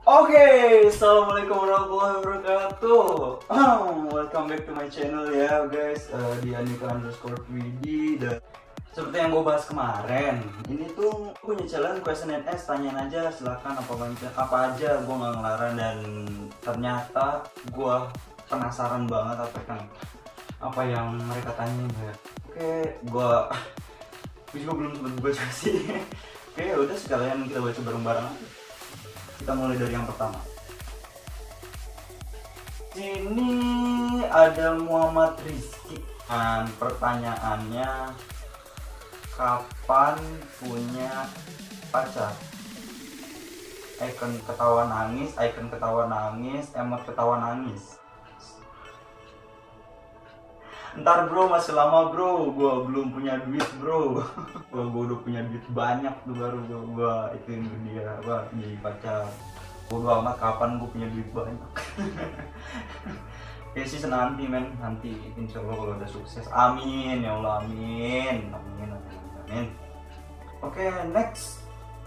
Oke, assalamualaikum warahmatullahi wabarakatuh. Welcome back to my channel ya guys, di Andika_3D. Dan seperti yang gue bahas kemarin, ini tuh punya challenge question and answer, tanyain aja silakan apa aja, gue nggak ngelarang. Dan ternyata gue penasaran banget apa yang mereka tanyain ya. Oke, gue juga belum sempat baca sih. Oke, udah sekalian kita baca bareng-bareng. Kita mulai dari yang pertama. Sini ada Muhammad Rizky. Pertanyaannya, kapan punya pacar? Icon ketawa nangis, emot ketawa nangis. Ntar bro, masih lama bro, gua belum punya duit bro. Gua udah punya duit banyak tuh baru gua ituin ke dia, jadi pacar. Gua amat kapan gua punya duit banyak. Ya sih nanti men, nanti insya Allah kalau udah sukses, amin ya Allah, amin. Oke, next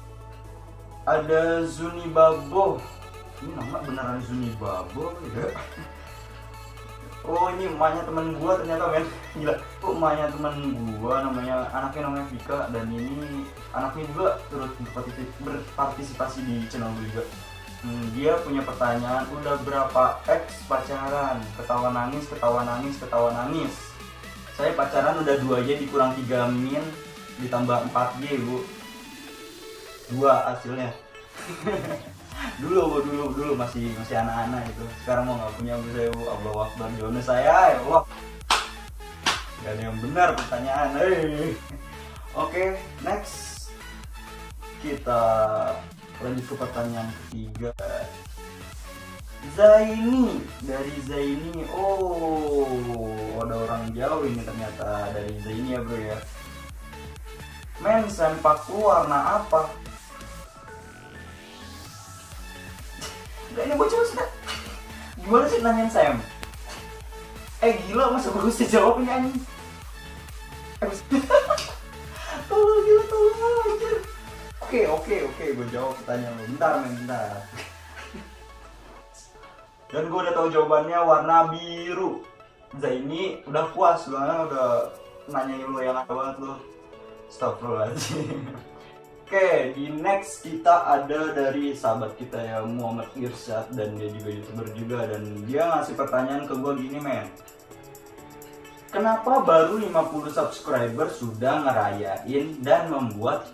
ada Zuni Babo. Ini nama beneran Zuni Babo ya. Oh, ini emaknya temen gua ternyata men. Gila, kok emaknya temen gua, anaknya namanya Vika. Dan ini anaknya juga turut berpartisipasi di channel gua juga. Dia punya pertanyaan, udah berapa X pacaran? Ketawa nangis. Saya pacaran udah 2 aja, dikurang 3 min ditambah 4 G bu. 2 hasilnya. dulu masih anak-anak itu. Sekarang mau nggak punya bu saya bu. Allahu Akbar, jodoh saya ya Allah. Gak ada yang benar pertanyaan. Oke, next kita lanjut ke pertanyaan ketiga. Zaini, dari Zaini. Oh, ada orang jauh ini ternyata, dari Zaini ya bro ya. Men, sempakku warna apa? Ini bocah sih, gimana sih nanyain Sam? Gila, masa gue bisa jawabnya anjing? Tolong anjir. Oke, gue jawab pertanyaan lo. Bentar. Dan gue udah tahu jawabannya, warna biru. Zaini udah puas, udah nanyain lo yang apa banget lo. Astagfirullahaladzim. Oke, di next kita ada dari sahabat kita ya, Muhammad Irsyad, dan dia juga YouTuber juga, dan dia ngasih pertanyaan ke gue gini men. Kenapa baru 50 subscriber sudah ngerayain dan membuat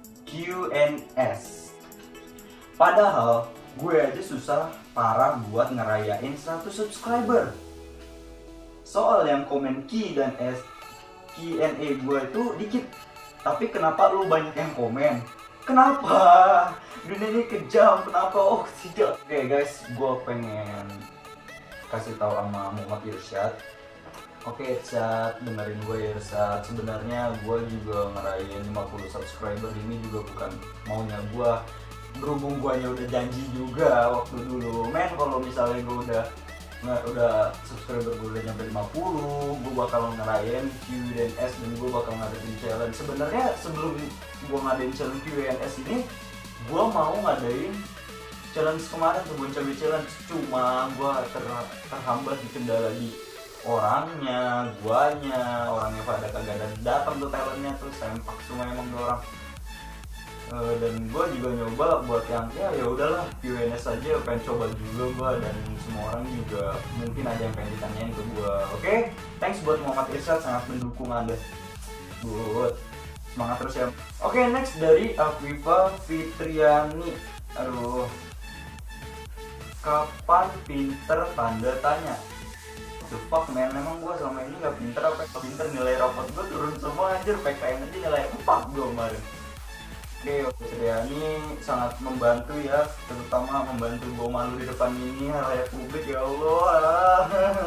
Q&S? Padahal gue aja susah parah buat ngerayain 100 subscriber. Soal yang komen Q&A gue itu dikit. Tapi kenapa lu banyak yang komen? Kenapa? Dunia ini kejam, kenapa? Oh tidak. Oke guys, gue pengen kasih tahu sama Muhammad Irsyad. Oke Irsyad, dengerin gue ya Irsyad. Sebenarnya gue juga ngerayain 50 subscriber ini juga bukan maunya gue. Berhubung gue udah janji juga waktu dulu. Men, kalau misalnya gue udah subscriber gue udah nyampe 50, gue bakal ngerayain Q&S dan gue bakal ngadain challenge. Sebenarnya sebelum gue ngadain challenge Q&S ini, gue mau ngadain challenge kemarin tuh, Boncabe challenge. Cuma gue terhambat di kendala di orangnya pada kagak datang tuh talentnya, terus sempak semua emang orang. Dan gue juga nyoba buat yang ya udahlah Q&A saja, pengen coba juga gue, dan semua orang juga mungkin ada yang pengen ditanyain ke gue. Oke, thanks buat Muhammad Irsyad, sangat mendukung Anda. Good, semangat terus ya. Oke, next dari Afifa Fitriani. Aduh, kapan pinter tanda tanya? The fuck man, emang gue selama ini gak pinter apa? Pinter, nilai rapot gue turun semua anjir, PKN aja nilai 4 gue kemarin. Oke, Fitriani sangat membantu ya, terutama membantu gue malu di depan ini halayak publik ya Allah.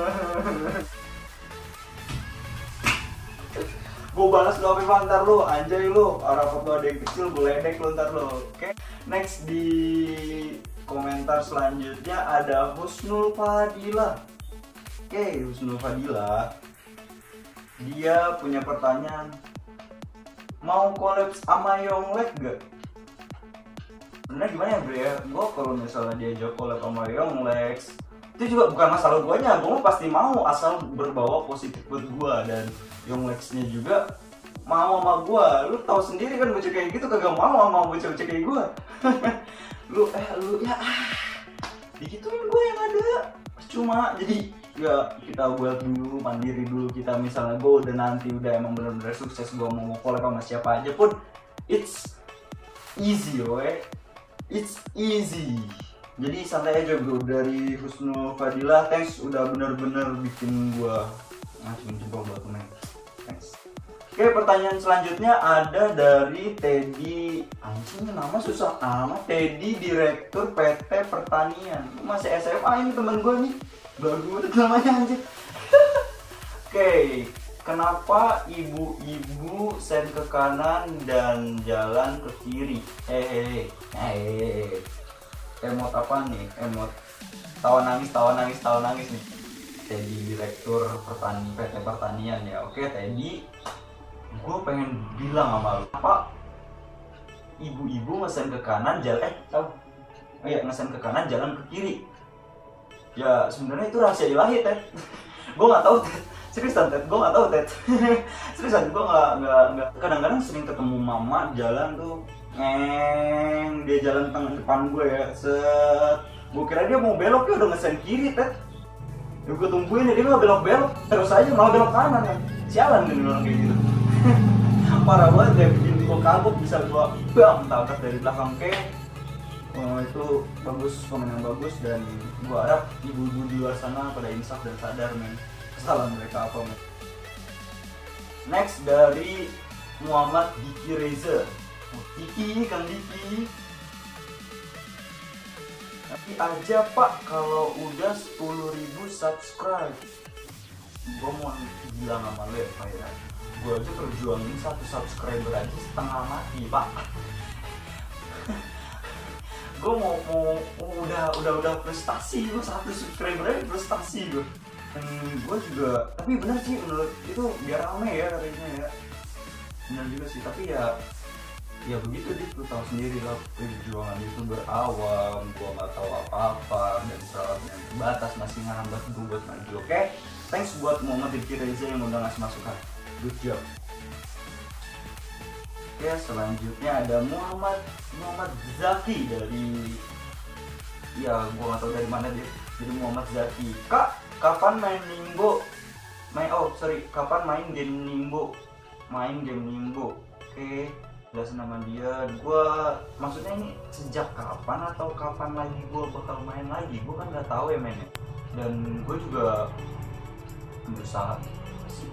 Gue balas lo apa ntar lo, anjay lo, rapot lo ada yang kecil, gue ledek lo ntar lo. Oke, next di komentar selanjutnya ada Husnul Fadila. Oke, Husnul Fadila, dia punya pertanyaan, mau collab sama Yonglek gak? Sebenarnya gimana ya bro ya, gue kalau misalnya diajak collab sama Yonglex itu juga bukan masalah guanya, gue pasti mau asal berbawa positif buat gue, dan Yonglexnya juga mau sama gue. Lu tahu sendiri kan bocah kayak gitu kagak mau sama bocah-bocah kayak gue. lu ya digituin gue yang ada cuma. Jadi ya kita buat dulu, mandiri dulu kita. Misalnya gue udah nanti udah emang bener-bener sukses, gue mau collab sama siapa aja pun it's easy we, it's easy. Jadi santai aja bro. Dari Husnul Fadilah, thanks udah bener-bener bikin gua langsung coba buat komen. Thanks. Oke, pertanyaan selanjutnya ada dari Teddy. Anjing nama susah amat. Teddy, Direktur PT Pertanian. Masih SMA ini temen gua nih. Baru banget namanya anjir. Oke, kenapa ibu-ibu sen ke kanan dan jalan ke kiri? Emot apa nih? Emot tawa nangis nih. Teddy, Direktur PT Pertanian ya. Oke Teddy, gue pengen bilang sama lu, apa ibu-ibu ngesen ke kanan jalan ngesen ke kanan jalan ke kiri? Ya sebenarnya itu rahasia ilahi Ted. Gue nggak tahu Ted. Seriusan Ted, gue nggak tahu Ted. Seriusan gue nggak. Kadang-kadang sering ketemu mama jalan tuh. Dia jalan tengah depan gue ya, gue kira dia mau belok, ya udah ngesen kiri Ted. Ya gue tungguin ya, dia nggak belok-belok, terus aja malah belok kanan kan. Sialan kan orang kayak gitu. Parah banget ya, bikin gue kagok, bisa gue tabrak dari belakang itu bagus, komen yang bagus, dan gue harap ibu-ibu di luar sana pada insaf dan sadar men kesalahan mereka apa men. Next dari Muhammad Diki Reza. Diki, Kang Diki. Nanti aja Pak kalau udah 10.000 subscribe. Gue mau bilang sama lo ya Pak ya, gue aja perjuangin 1 subscriber aja setengah mati Pak. Gue mau udah prestasi, gue 1 subscriber aja prestasi gue. Dan gue juga, tapi bener sih menurut itu biar rame ya katanya ya. Bener juga sih, tapi ya begitu deh, lu tahu sendiri lah perjuangan YouTuber awam, gua nggak tahu apa-apa dan peralatan yang terbatas masih ngehambat gua buat maju. Oke, thanks buat Muhammad Diki Reza yang udah ngasih masukan, good job. Oke, selanjutnya ada Muhammad Zaki dari, ya gua nggak tahu dari mana dia. Jadi Muhammad Zaki, Kak kapan main Nimbo? Kapan main game Nimbo? Oke, jelasin nama dia. Gua maksudnya ini sejak kapan atau kapan lagi gua bakal main lagi, gua kan nggak tahu ya mainnya. Dan gue juga berusaha sih.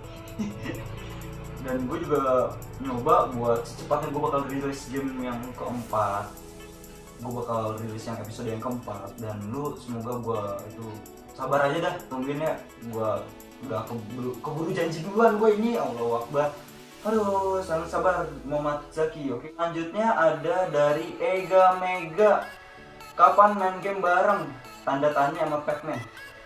Dan gue juga nyoba buat secepatnya gue bakal rilis game yang keempat. Gue bakal rilis yang episode yang keempat, dan lu semoga gue itu sabar aja dah, tungguin ya. Gue udah keburu janji duluan gue ini, Allahu Akbar. Aduh, sangat sabar Muhammad Zaki. Oke, selanjutnya ada dari Ega Mega. Kapan main game bareng? Tanda tanya sama Pac-Man.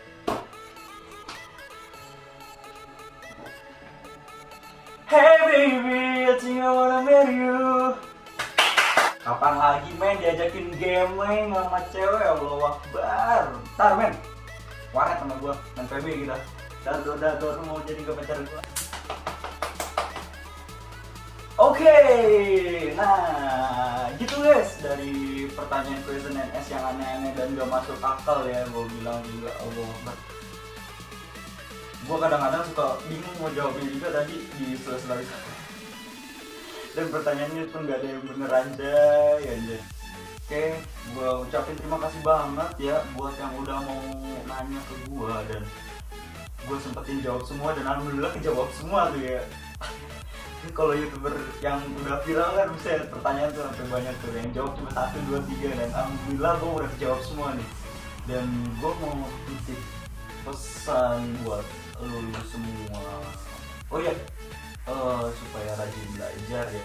Hey baby, I think I wanna marry you. Kapan lagi main diajakin game sama cewek? Allahu Akbar. Ntar men, waret sama gua, main PB kita. Dado mau jadi ke pacar gua. Oke, nah gitu guys, dari pertanyaan question and answer yang aneh-aneh dan gak masuk akal ya, gue bilang juga. Allah, gue kadang-kadang suka bingung mau jawabnya juga tadi di sela-sela. Dan pertanyaannya pun gak ada yang bener aja ya. Oke, gue ucapin terima kasih banget ya buat yang udah mau nanya ke gue, dan gue sempetin jawab semua, dan alhamdulillah kejawab semua tuh ya. Kalau YouTuber yang udah viral kan bisa pertanyaan tuh sampai banyak tuh, yang jawab cuma 1, 2, 3, dan alhamdulillah gue udah jawab semua nih. Dan gue mau titip pesan buat lu semua. Oh ya, supaya rajin belajar ya.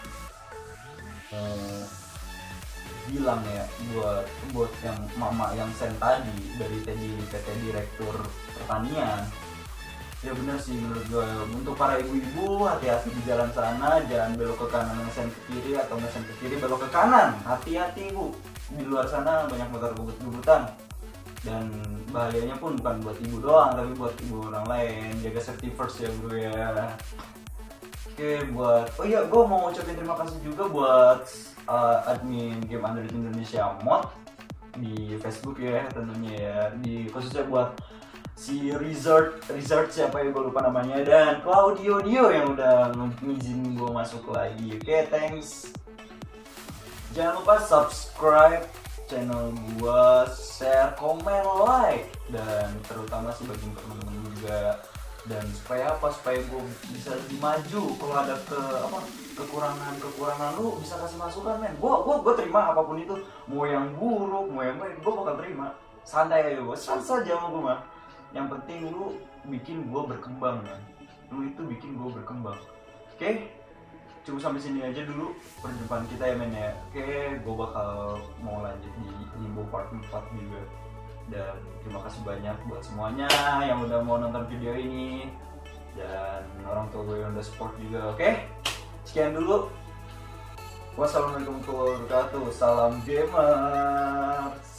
Bilang ya buat yang mama yang send tadi dari PT Direktur Pertanian. Ya benar sih menurut gue. Untuk para ibu-ibu, hati-hati di jalan sana, jangan belok ke kanan ngesen ke kiri atau ngesen ke kiri belok ke kanan. Hati-hati ibu, di luar sana banyak motor gebut-gebutan. Dan bahayanya pun bukan buat ibu doang, tapi buat ibu orang lain. Jaga safety first ya bro ya. Oke, oh iya, gue mau ucapin terima kasih juga buat admin Game Android Indonesia Mod di Facebook ya tentunya ya, di khususnya buat si Resort siapa ya gue lupa namanya, dan Claudio yang udah ngizinin gue masuk lagi. Oke, thanks. Jangan lupa subscribe channel gue, share, komen, like, dan terutama sih bagi teman-teman juga. Dan supaya gue bisa lebih maju. Kalau ada kekurangan lu bisa kasih masukan men. Gue terima apapun itu, mau yang buruk mau yang baik gue bakal terima. Santai aja gue, santai saja sama gue mah. Yang penting lu bikin gue berkembang man. Lu itu bikin gue berkembang. Oke? Cukup sampai sini aja dulu perjumpaan kita ya men ya. Oke, gue bakal mau lanjut di Limbo Part 4 juga. Dan terima kasih banyak buat semuanya yang udah mau nonton video ini, dan orang tua gue yang udah support juga. Oke? Sekian dulu. Wassalamualaikum warahmatullahi wabarakatuh. Salam gamer.